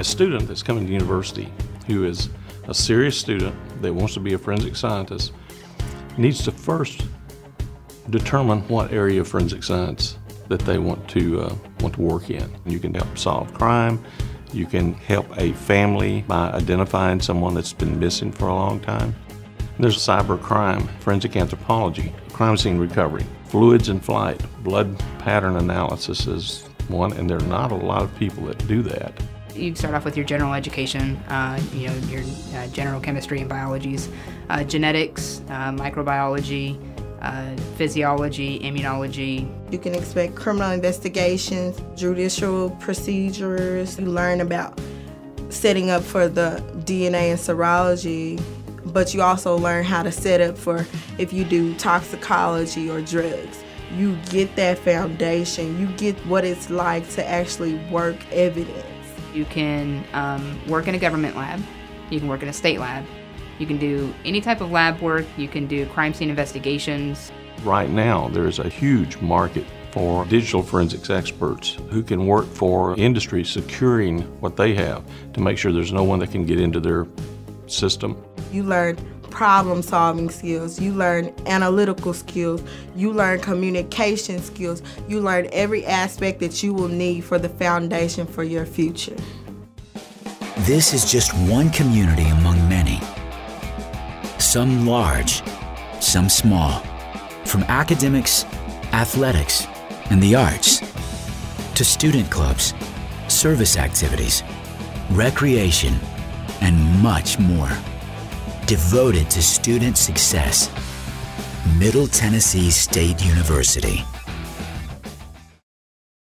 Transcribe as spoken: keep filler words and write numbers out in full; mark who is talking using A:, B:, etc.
A: student that's coming to university who is a serious student that wants to be a forensic scientist needs to first determine what area of forensic science that they want to uh, want to work in. You can help solve crime. You can help a family by identifying someone that's been missing for a long time. There's cyber crime, forensic anthropology, crime scene recovery, fluids in flight, blood pattern analysis is one, and there are not a lot of people that do that.
B: You start off with your general education, uh, you know, your uh, general chemistry and biologies, uh, genetics, uh, microbiology, uh, physiology, immunology.
C: You can expect criminal investigations, judicial procedures. You learn about setting up for the D N A and serology, but you also learn how to set up for if you do toxicology or drugs. You get that foundation. You get what it's like to actually work evidence.
B: You can um, work in a government lab. You can work in a state lab. You can do any type of lab work. You can do crime scene investigations.
A: Right now, there's a huge market for digital forensics experts who can work for industry securing what they have to make sure there's no one that can get into their system.
C: You learn problem-solving skills, you learn analytical skills, you learn communication skills, you learn every aspect that you will need for the foundation for your future.
D: This is just one community among many. Some large, some small. From academics, athletics, and the arts, to student clubs, service activities, recreation, and much more. Devoted to student success, Middle Tennessee State University.